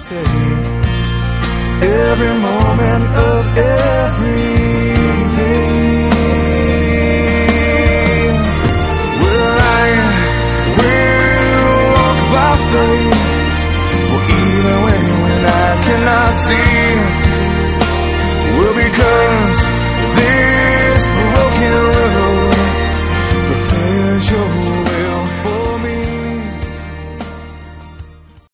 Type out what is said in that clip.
say every moment of every day. Well, I will walk by faith, well, even when I cannot see, well, because